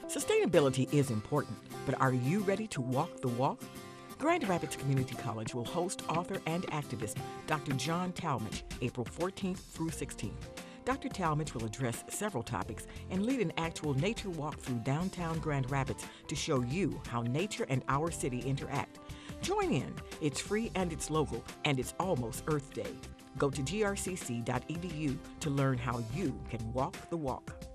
Sustainability is important, but are you ready to walk the walk? Grand Rapids Community College will host author and activist Dr. John Tallmadge April 14th through 16th. Dr. Tallmadge will address several topics and lead an actual nature walk through downtown Grand Rapids to show you how nature and our city interact. Join in. It's free and it's local, and it's almost Earth Day. Go to grcc.edu to learn how you can walk the walk.